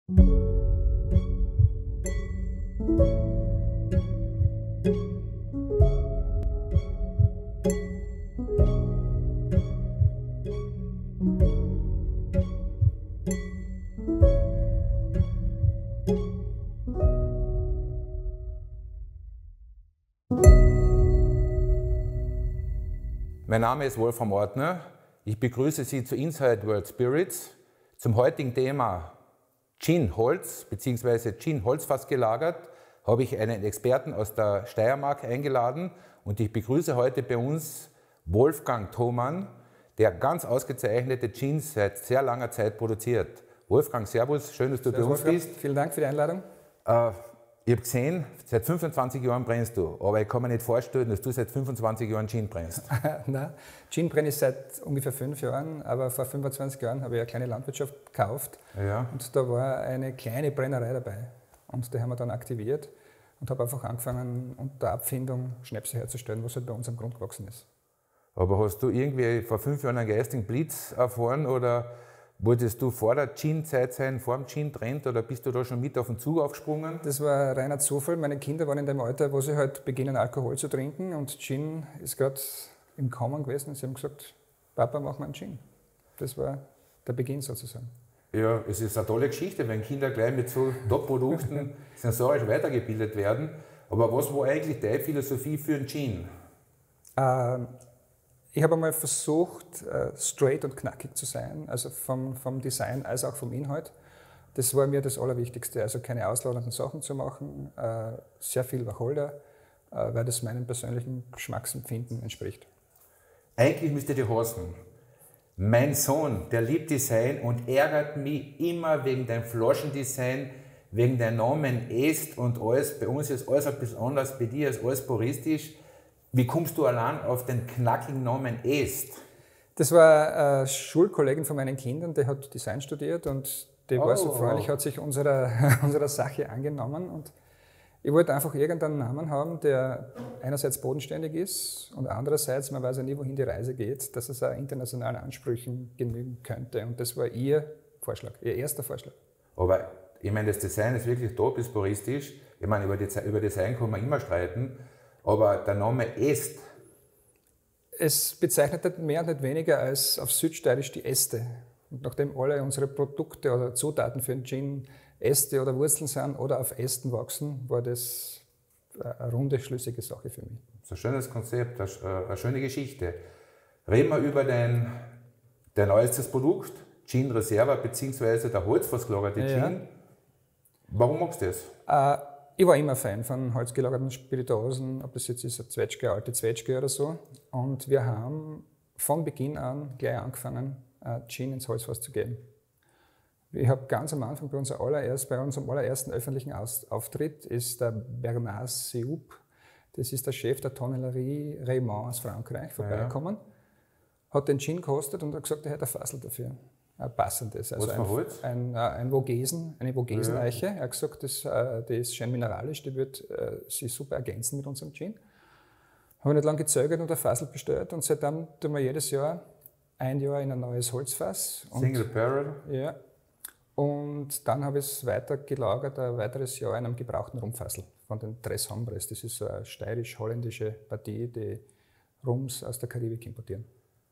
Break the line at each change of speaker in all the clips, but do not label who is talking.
Mein Name ist Wolfram Ortner. Ich begrüße Sie zu Inside World Spirits. Zum heutigen Thema Gin-Holz bzw. Gin-Holzfass gelagert habe ich einen Experten aus der Steiermark eingeladen und ich begrüße heute bei uns Wolfgang Thomann, der ganz ausgezeichnete Gins seit sehr langer Zeit produziert. Wolfgang, servus, schön, dass du bei uns bist.
Vielen Dank für die Einladung.
Ich habe gesehen, seit 25 Jahren brennst du, aber ich kann mir nicht vorstellen, dass du seit 25 Jahren Gin brennst.
Nein, Gin brenne ich seit ungefähr 5 Jahren, aber vor 25 Jahren habe ich eine kleine Landwirtschaft gekauft und da war eine kleine Brennerei dabei und die haben wir dann aktiviert und habe einfach angefangen, unter Abfindung Schnäpse herzustellen, was halt bei uns am Grund gewachsen ist.
Aber hast du irgendwie vor 5 Jahren einen geistigen Blitz erfahren oder wolltest du vor der Gin-Zeit sein, vor dem Gin-Trend oder bist du da schon mit auf den Zug aufgesprungen?
Das war reiner Zufall. Meine Kinder waren in dem Alter, wo sie halt beginnen, Alkohol zu trinken und Gin ist gerade im Kommen gewesen. Sie haben gesagt, Papa, mach mal einen Gin. Das war der Beginn sozusagen.
Ja, es ist eine tolle Geschichte, wenn Kinder gleich mit so Top-Produkten sensorisch weitergebildet werden. Aber was war eigentlich deine Philosophie für einen Gin?
Ich habe einmal versucht, straight und knackig zu sein, also vom Design als auch vom Inhalt. Das war mir das Allerwichtigste, also keine ausladenden Sachen zu machen, sehr viel Wacholder, weil das meinem persönlichen Geschmacksempfinden entspricht.
Eigentlich müsste die heißen, mein Sohn, der liebt Design und ärgert mich immer wegen deinem Flaschendesign, wegen deinem Namen Est und alles. Bei uns ist alles ein bisschen anders, bei dir ist alles puristisch. Wie kommst du allein auf den knackigen Namen Est?
Das war eine Schulkollegin von meinen Kindern, die hat Design studiert und die war so freundlich, hat sich unserer Sache angenommen. Und ich wollte einfach irgendeinen Namen haben, der einerseits bodenständig ist und andererseits, man weiß ja nie, wohin die Reise geht, dass es auch internationalen Ansprüchen genügen könnte. Und das war ihr Vorschlag, ihr erster Vorschlag.
Aber ich meine, das Design ist wirklich top, ist puristisch. Ich meine, über Design kann man immer streiten. Aber der Name Est?
Es bezeichnet nicht mehr und nicht weniger als auf Südsteirisch die Äste. Und nachdem alle unsere Produkte oder Zutaten für den Gin Äste oder Wurzeln sind oder auf Ästen wachsen, war das eine runde, schlüssige Sache für mich.
Das ist ein schönes Konzept, eine schöne Geschichte. Reden wir über dein neuestes Produkt, Gin Reserva bzw. der holzfassgelagerte Gin. Warum magst du das?
Ich war immer Fan von holzgelagerten Spirituosen, ob das jetzt ist eine Zwetschge, eine alte Zwetschge oder so. Und wir haben von Beginn an gleich angefangen, Gin ins Holzfass zu geben. Ich habe ganz am Anfang bei unserem allerersten öffentlichen Auftritt ist der Bernard Seup, das ist der Chef der Tonnellerie Raymond aus Frankreich, vorbeigekommen, hat den Gin gekostet und hat gesagt, er hätte ein Fassel dafür. Ein passendes, also eine Vogesen-Eiche. Er hat gesagt, die ist schön mineralisch, die wird sich super ergänzen mit unserem Gin. Habe nicht lange gezögert und ein Fassel bestellt und seitdem tun wir jedes Jahr ein Jahr in ein neues Holzfass.
Single Barrel?
Ja. Und dann habe ich es weiter gelagert, ein weiteres Jahr in einem gebrauchten Rumfassel von den Tres Hombres. Das ist so eine steirisch-holländische Partie, die Rums aus der Karibik importieren.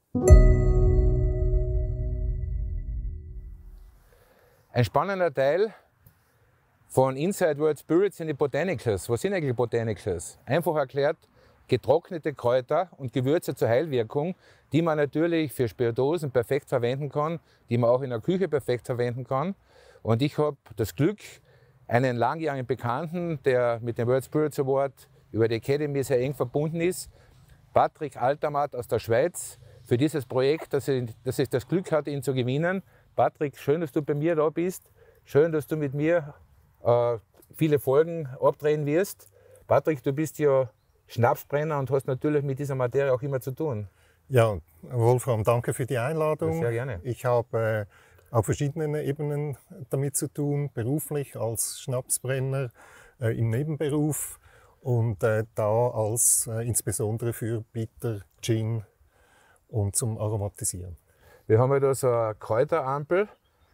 Ein spannender Teil von Inside World Spirits sind die Botanicals. Was sind eigentlich Botanicals? Einfach erklärt, getrocknete Kräuter und Gewürze zur Heilwirkung, die man natürlich für Spirituosen perfekt verwenden kann, die man auch in der Küche perfekt verwenden kann. Und ich habe das Glück, einen langjährigen Bekannten, der mit dem World Spirits Award über die Academy sehr eng verbunden ist, Patrick Altermatt aus der Schweiz, für dieses Projekt, dass ich das Glück hatte, ihn zu gewinnen. Patrick, schön, dass du bei mir da bist. Schön, dass du mit mir viele Folgen abdrehen wirst. Patrick, du bist ja Schnapsbrenner und hast natürlich mit dieser Materie auch immer zu tun.
Ja, Wolfram, danke für die Einladung.
Ja, sehr gerne.
Ich habe auf verschiedenen Ebenen damit zu tun, beruflich als Schnapsbrenner, im Nebenberuf und da als insbesondere für Bitter, Gin und zum Aromatisieren.
Wir haben ja da so eine Kräuterampel,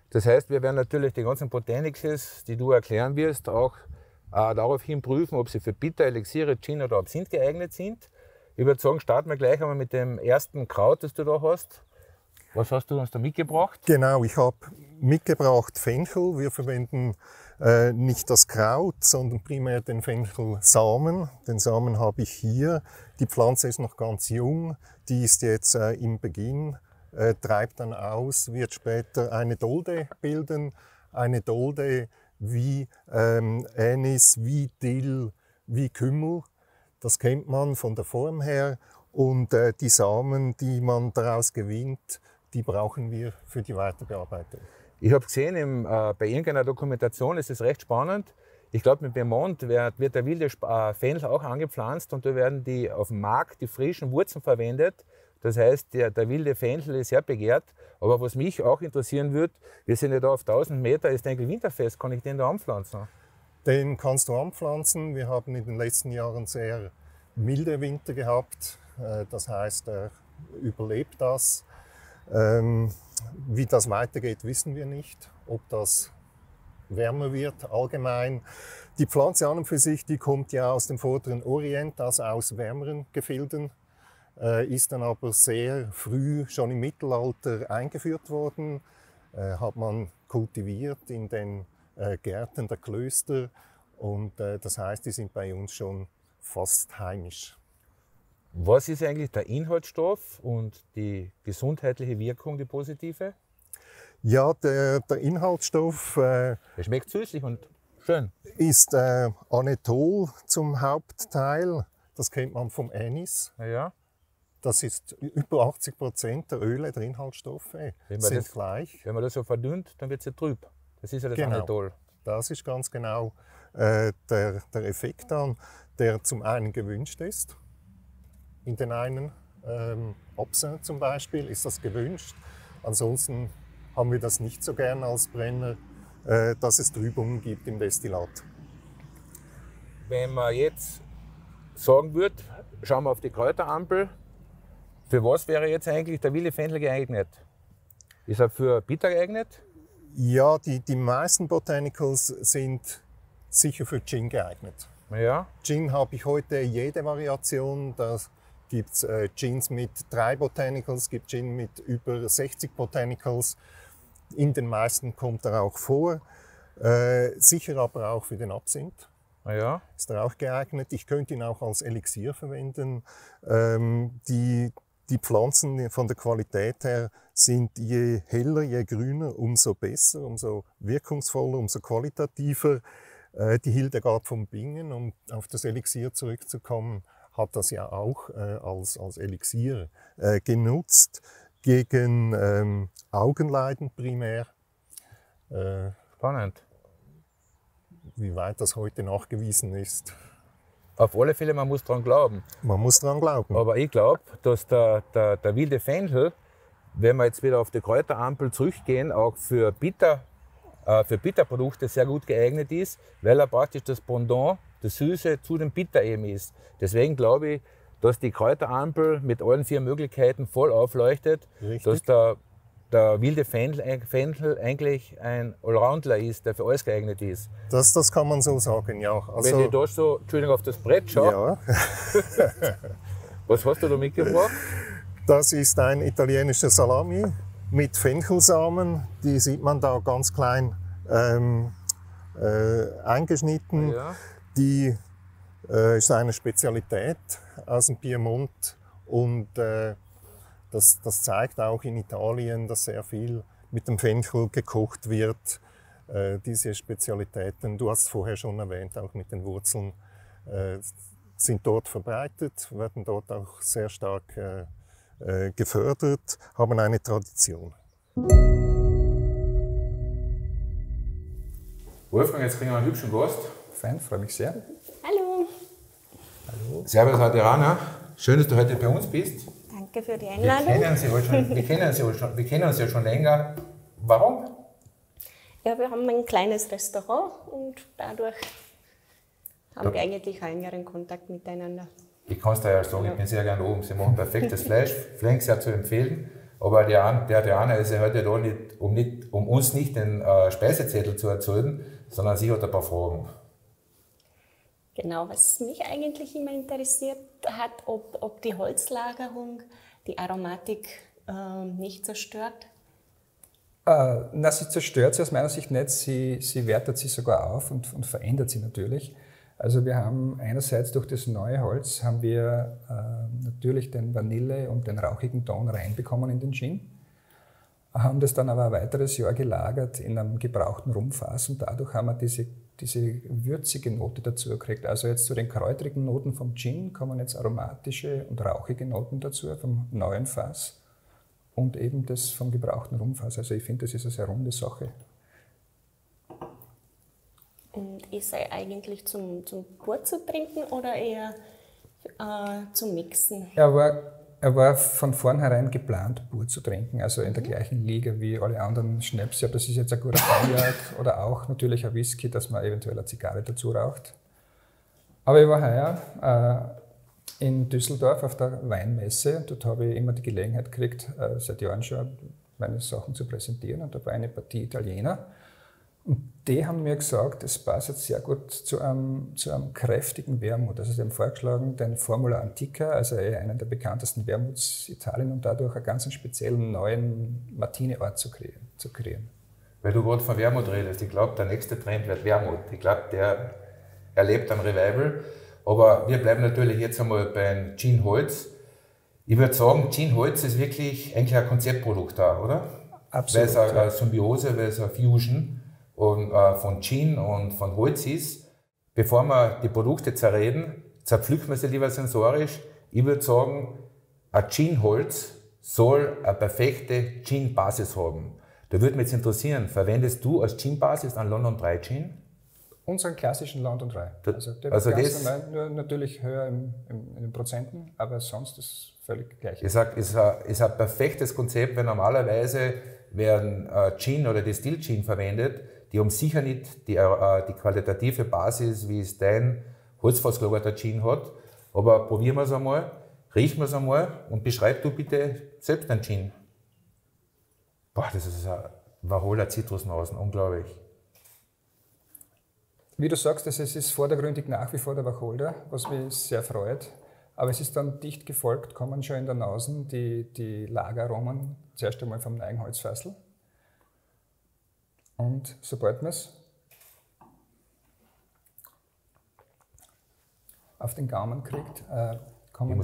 Das heißt, wir werden natürlich die ganzen Botanicals, die du erklären wirst, auch daraufhin prüfen, ob sie für Bitter, Elixiere, Gin oder Absinth geeignet sind. Ich würde sagen, starten wir gleich einmal mit dem ersten Kraut, das du da hast. Was hast du uns da mitgebracht?
Genau, ich habe mitgebracht Fenchel. Wir verwenden nicht das Kraut, sondern primär den Fenchelsamen. Den Samen habe ich hier. Die Pflanze ist noch ganz jung. Die ist jetzt im Beginn, treibt dann aus, wird später eine Dolde bilden. Eine Dolde wie Anis, wie Dill, wie Kümmel. Das kennt man von der Form her. Und die Samen, die man daraus gewinnt, die brauchen wir für die Weiterbearbeitung.
Ich habe gesehen, bei irgendeiner Dokumentation ist es recht spannend. Ich glaube, mit Piemont wird der wilde Fenchel auch angepflanzt und da werden die auf dem Markt die frischen Wurzeln verwendet. Das heißt, der wilde Fenchel ist sehr begehrt. Aber was mich auch interessieren würde, wir sind ja da auf 1000 Meter, ist eigentlich winterfest. Kann ich den da anpflanzen? Den
kannst du anpflanzen. Wir haben in den letzten Jahren sehr milde Winter gehabt. Das heißt, er überlebt das. Wie das weitergeht, wissen wir nicht. Ob das wärmer wird allgemein. Die Pflanze an und für sich, die kommt ja aus dem vorderen Orient, also aus wärmeren Gefilden, ist dann aber sehr früh, schon im Mittelalter, eingeführt worden, hat man kultiviert in den Gärten der Klöster und das heißt, die sind bei uns schon fast heimisch.
Was ist eigentlich der Inhaltsstoff und die gesundheitliche Wirkung, die positive?
Ja, der Inhaltsstoff
der schmeckt süßlich und schön.
Ist Anethol zum Hauptteil. Das kennt man vom Anis.
Ja.
Das ist über 80% der Öle, der Inhaltsstoffe sind gleich.
Wenn man das so verdünnt, dann wird es ja trüb. Das ist ja das Anethol.
Das ist ganz genau der Effekt dann, der zum einen gewünscht ist. In den einen Absinth zum Beispiel ist das gewünscht. Ansonsten haben wir das nicht so gern als Brenner, dass es Trübungen gibt im Destillat.
Wenn man jetzt sagen würde, schauen wir auf die Kräuterampel, für was wäre jetzt eigentlich der wilde Fenchel geeignet? Ist er für Bitter geeignet?
Ja, die meisten Botanicals sind sicher für Gin geeignet.
Ja.
Gin habe ich heute jede Variation. Da gibt es Gins mit 3 Botanicals, es gibt Gin mit über 60 Botanicals. In den meisten kommt er auch vor. Sicher aber auch für den Absinth.
Ja.
Ist er auch geeignet. Ich könnte ihn auch als Elixier verwenden. Die Pflanzen von der Qualität her sind je heller, je grüner, umso besser, umso wirkungsvoller, umso qualitativer. Die Hildegard von Bingen, um auf das Elixier zurückzukommen, hat das ja auch als Elixier genutzt, gegen Augenleiden primär.
Spannend.
Wie weit das heute nachgewiesen ist.
Auf alle Fälle, man muss dran glauben.
Man muss dran glauben.
Aber ich glaube, dass der wilde Fenchel, wenn wir jetzt wieder auf die Kräuterampel zurückgehen, auch für Bitterprodukte sehr gut geeignet ist, weil er praktisch das Pendant, das Süße zu dem Bitter eben ist. Deswegen glaube ich, dass die Kräuterampel mit allen 4 Möglichkeiten voll aufleuchtet,
Richtig.
dass der wilde Fenchel eigentlich ein Allroundler ist, der für alles geeignet ist.
Das kann man so sagen, ja. Also,
wenn ich da so, Entschuldigung, auf das Brett schaue,
ja.
Was hast du da mitgebracht?
Das ist ein italienischer Salami mit Fenchelsamen. Die sieht man da ganz klein eingeschnitten.
Ja.
Die ist eine Spezialität aus dem Piemont und das zeigt auch in Italien, dass sehr viel mit dem Fenchel gekocht wird. Diese Spezialitäten, du hast es vorher schon erwähnt, auch mit den Wurzeln, sind dort verbreitet, werden dort auch sehr stark gefördert, haben eine Tradition.
Wolfgang, jetzt kriegen wir einen hübschen Gast.
Fein, freue mich sehr.
Hallo.
Hallo.
Servus Adriana, schön, dass du heute bei uns bist.
Danke für die
Wir
Einladung.
kennen uns ja schon länger. Warum?
Ja, wir haben ein kleines Restaurant und dadurch haben wir eigentlich einen engeren Kontakt miteinander.
Ich kann es dir ja sagen, ich bin sehr gerne oben. Sie machen perfektes Fleisch, sehr zu empfehlen. Aber der Adriana ist ja heute da nicht, um uns nicht den Speisezettel zu erzählen, sondern sie hat ein paar Fragen.
Genau, was mich eigentlich immer interessiert hat, ob die Holzlagerung die Aromatik nicht zerstört.
Na, sie zerstört sie aus meiner Sicht nicht, sie wertet sie sogar auf und verändert sie natürlich. Also wir haben einerseits durch das neue Holz haben wir natürlich den Vanille- und den rauchigen Ton reinbekommen in den Gin, haben das dann aber ein weiteres Jahr gelagert in einem gebrauchten Rumfass und dadurch haben wir diese würzige Note dazu gekriegt. Also jetzt zu den kräutrigen Noten vom Gin kommen jetzt aromatische und rauchige Noten dazu vom neuen Fass. Und eben das vom gebrauchten Rumfass. Also ich finde, das ist eine sehr runde Sache.
Und ist er eigentlich zum pur zu trinken oder eher zum Mixen?
Er war von vornherein geplant, pur zu trinken, also in der gleichen Liga wie alle anderen Schnäpse. Das ist jetzt ein guter Cognac oder auch natürlich ein Whisky, dass man eventuell eine Zigarre dazu raucht. Aber ich war heuer in Düsseldorf auf der Weinmesse. Dort habe ich immer die Gelegenheit gekriegt, seit Jahren schon meine Sachen zu präsentieren. Und da war eine Partie Italiener. Und die haben mir gesagt, es passt jetzt sehr gut zu einem kräftigen Wermut. Also sie haben vorgeschlagen, den Formula Antica, also einen der bekanntesten Wermuts Italien, und dadurch einen ganz speziellen neuen Martini-Ort zu kreieren.
Weil du gerade von Wermut redest, ich glaube, der nächste Trend wird Wermut. Ich glaube, der erlebt ein Revival. Aber wir bleiben natürlich jetzt einmal beim Gin Holz. Ich würde sagen, Gin Holz ist wirklich eigentlich ein Konzeptprodukt da, oder?
Absolut.
Weil es eine Symbiose, weil es eine Fusion von Gin und von Holz ist. Bevor wir die Produkte zerreden, zerpflücken wir sie lieber sensorisch. Ich würde sagen, ein Gin-Holz soll eine perfekte Gin-Basis haben. Da würde mich jetzt interessieren, verwendest du als Gin-Basis einen London Dry Gin?
Unseren klassischen London Dry. Also der
also
wird
das
ganz normal, nur natürlich höher in den Prozenten, aber sonst ist es völlig gleich.
Ich sage, ist ein perfektes Konzept, weil normalerweise werden Gin oder Distilled Gin verwendet, die haben sicher nicht die qualitative Basis, wie es dein holzfassgelagerter Gin hat. Aber probieren wir es einmal, riechen wir es einmal und beschreib du bitte selbst einen Gin. Boah, das ist ein Varrola Zitrusnausen, unglaublich.
Wie du sagst, es ist vordergründig nach wie vor der Wacholder, was mich sehr freut. Aber es ist dann dicht gefolgt, kommen schon in der Nasen die Lageraromen, zuerst einmal vom Eigenholzfassel. Und sobald man es auf den Gaumen kriegt, kommen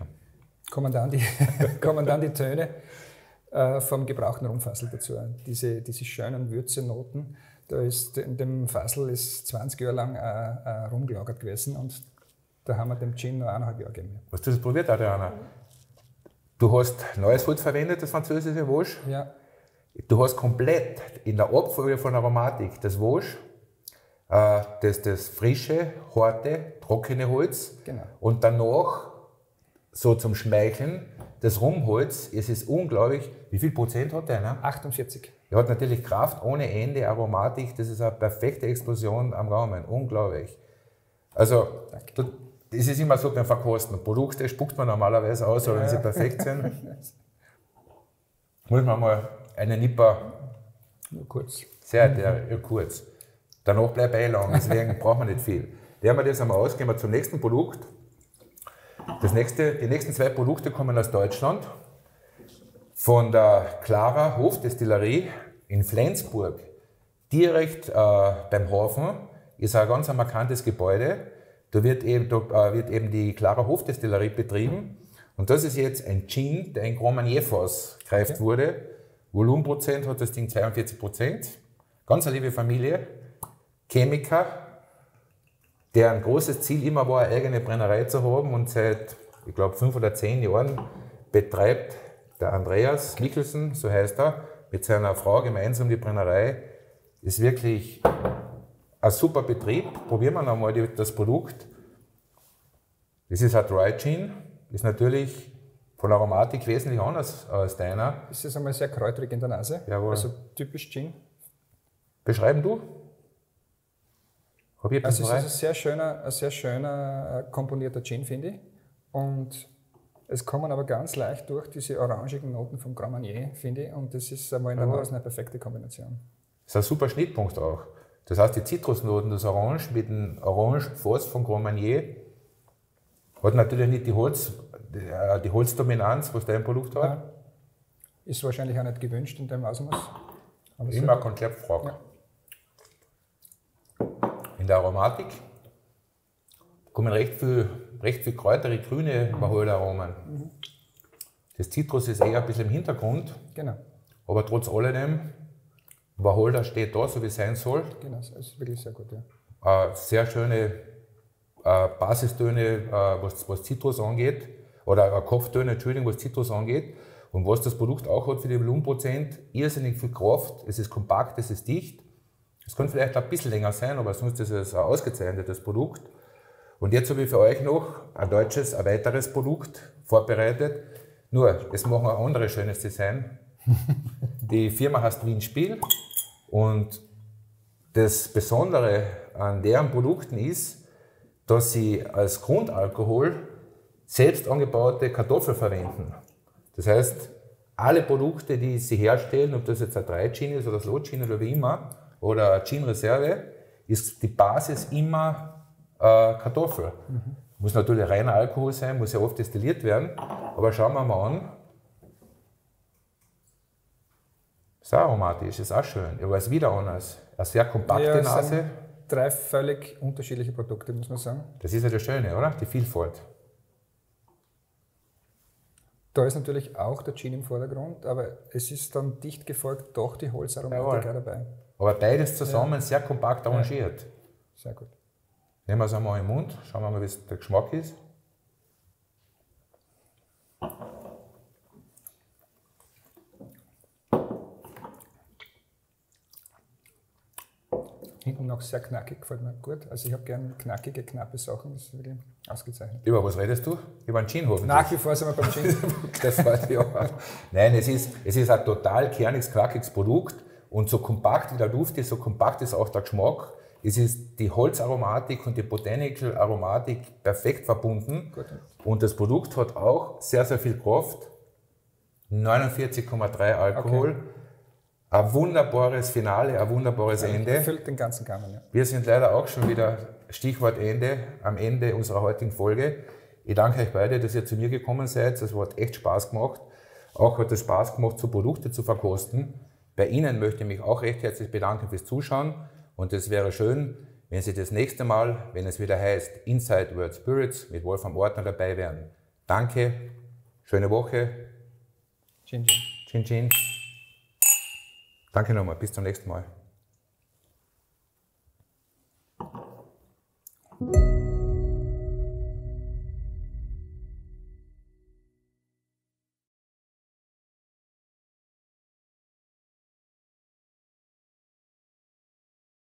dann die Töne vom gebrauchten Rumfassel dazu. Diese schönen Würzenoten. In dem Fassel ist 20 Jahre lang Rum gelagert gewesen und da haben wir dem Gin noch 1,5 Jahre gegeben.
Hast du das probiert, Adriana? Du hast neues Holz verwendet, das französische Wasch.
Ja.
Du hast komplett in der Abfolge von Aromatik das Wasch, das frische, harte, trockene Holz,
genau.
Und danach so zum Schmeicheln das Rumholz. Es ist unglaublich. Wie viel Prozent hat der? Ne?
48.
Er hat natürlich Kraft ohne Ende, Aromatik. Das ist eine perfekte Explosion am Gaumen. Unglaublich. Also, das ist immer so beim Verkosten. Produkte spuckt man normalerweise aus, aber wenn sie perfekt sind, muss man mal einen Nipper.
Nur kurz.
Kurz. Danach bleibt lang, deswegen braucht man nicht viel. Werden wir das einmal aus, gehen wir zum nächsten Produkt. Die nächsten 2 Produkte kommen aus Deutschland. Von der Clara Hofdestillerie in Flensburg. Direkt beim Hafen ist ein ganz markantes Gebäude. Da wird eben die Clara Hofdestillerie betrieben. Und das ist jetzt ein Gin, der in Grand Marnier-Fass gereift wurde. Volumenprozent hat das Ding 42%. Ganz eine liebe Familie. Chemiker, deren großes Ziel immer war, eine eigene Brennerei zu haben und seit, ich glaube, 5 oder 10 Jahren betreibt der Andreas Michelsen, so heißt er, mit seiner Frau gemeinsam die Brennerei. Ist wirklich ein super Betrieb. Probieren wir nochmal das Produkt. Das ist ein Dry Gin, ist natürlich von der Aromatik wesentlich anders als deiner.
Es ist einmal sehr kräuterig in der Nase,
Jawohl.
Also typisch Gin.
Beschreiben du?
Also es ist ein sehr schöner komponierter Gin, finde ich. Und Es kommen aber ganz leicht durch diese orangigen Noten vom Grand Marnier, finde ich. Und das ist einmal in der Nase eine perfekte Kombination.
Das ist ein super Schnittpunkt auch. Das heißt, die Zitrusnoten, das Orange mit dem Orangenfass von Grand Marnier hat natürlich nicht die Holzdominanz, was dein Produkt hat.
Ja. Ist wahrscheinlich auch nicht gewünscht in dem Ausmaß. Aber
Immer eine Konzeptfrage.
Ja.
In der Aromatik kommen recht viel kräutere, grüne Wacholder-Aromen. Das Zitrus ist eher ein bisschen im Hintergrund,
Genau,
aber trotz alledem, Wacholder steht da, so wie es sein soll.
genau, das ist wirklich sehr gut. Ja.
Sehr schöne Basistöne, was Zitrus angeht, oder Kopftöne, Entschuldigung, was Zitrus angeht. Und was das Produkt auch hat für die Volumenprozent, irrsinnig viel Kraft, es ist kompakt, es ist dicht. Es kann vielleicht ein bisschen länger sein, aber sonst ist es ein ausgezeichnetes Produkt. Und jetzt habe ich für euch noch ein weiteres Produkt vorbereitet. Nur, es machen ein anderes schönes Design. Die Firma heißt Windspiel und das Besondere an deren Produkten ist, dass sie als Grundalkohol selbst angebaute Kartoffel verwenden. Das heißt, alle Produkte, die sie herstellen, ob das jetzt ein 3-Gin ist oder Slow Gin oder wie immer, oder eine Gin Reserve, ist die Basis immer Kartoffel. Muss natürlich reiner Alkohol sein, muss ja oft destilliert werden, aber schauen wir mal an. Ist auch aromatisch, ist auch schön, aber es ist wieder anders. Eine sehr kompakte Nase.
Sind 3 völlig unterschiedliche Produkte, muss man sagen.
Das ist ja das Schöne, oder? Die Vielfalt.
Da ist natürlich auch der Gin im Vordergrund, aber es ist dann dicht gefolgt doch die Holzaromatik auch dabei.
Aber beides zusammen sehr kompakt arrangiert.
Sehr gut.
Nehmen wir es einmal im Mund, schauen wir mal, wie der Geschmack ist.
Hinten noch sehr knackig, gefällt mir gut. Also ich habe gerne knackige, knappe Sachen, das ist wirklich ausgezeichnet.
Über was redest du? Über einen Gin hoffentlich?
Nach wie vor sind wir beim Gin.
Das weiß ich auch. Nein, es ist ein total kerniges, knackiges Produkt und so kompakt wie der Duft ist, so kompakt ist auch der Geschmack. Es ist die Holzaromatik und die Botanical Aromatik perfekt verbunden.
Gut.
Und das Produkt hat auch sehr, sehr viel Kraft. 49,3 Alkohol.
Okay.
Ein wunderbares Finale, ein wunderbares Ende.
Füllt den ganzen Gaumen, ja.
Wir sind leider auch schon wieder, Stichwort Ende, am Ende unserer heutigen Folge. Ich danke euch beide, dass ihr zu mir gekommen seid. Es hat echt Spaß gemacht. Auch hat es Spaß gemacht, so Produkte zu verkosten. Bei Ihnen möchte ich mich auch recht herzlich bedanken fürs Zuschauen. Und es wäre schön, wenn Sie das nächste Mal, wenn es wieder heißt Inside World Spirits, mit Wolfram Ortner dabei wären. Danke, schöne Woche.
Gin, Gin.
Chin Chin. Danke nochmal, bis zum nächsten Mal.